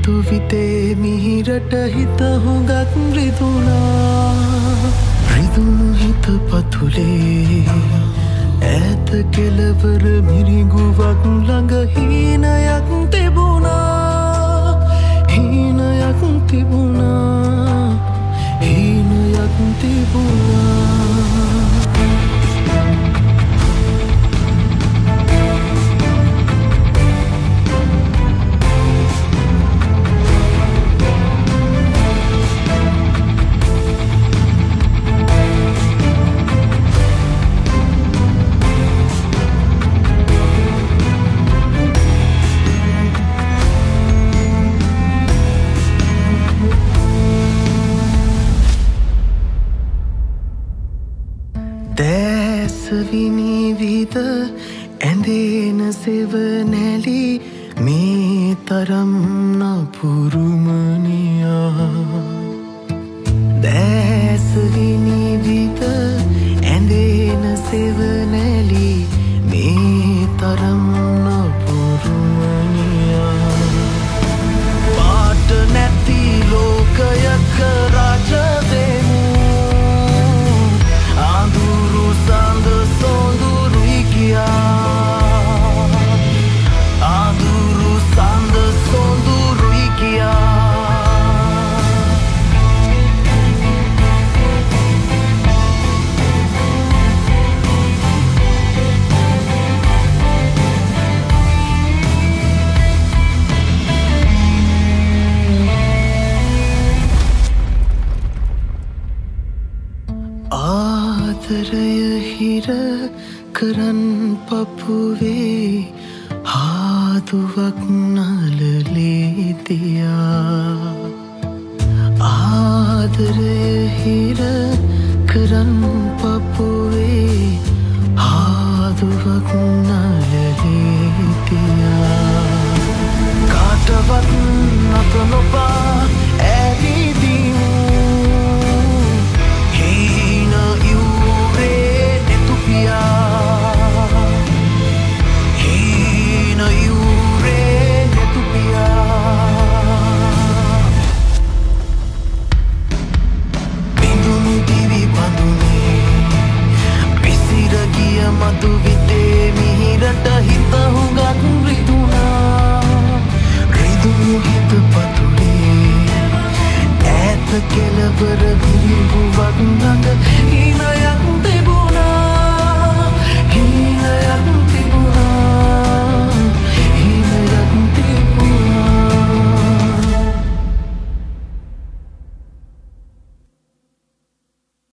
මතු විතේ මිහිරට හිත හුඟක් රිදුනා රිදුණු හිත පතුලේ ඈත කෙළවර මිරිඟුවක් ළඟ හීනයක් තිබුණා හීනයක් තිබුණා හීනයක් තිබුණා විනිවිද ඇඳේන සෙවනැලි මේ තරම් නපුරුමනියා දැස විනිවිද ඇඳේන සෙවනැලි මේ තරම් නපුරුමනියා පාට නැති ලෝකයක රජදෙමු ආඳුරු සඳ සොඳුරුයි කියා ආඳුරු සඳ සොඳුරුයි කියා ආදරය හිර කරන් පපුවේ හාදුවක් නලලේ තියා ආදරය හිර කරන් පපුවේ හාදුවක් නලලේ තියා කාටවත් නැත නොබා ඇවිදිමු හීන යුරේ netupiaa හීන යුරේ netupiaa බිඳුණු දිවි බඳුනේ විසිර ගිය මතු විතේ මිහිරට හිත හුඟක් රිදුණා රිදුණු හිත පතුලේ ඈත කෙළවර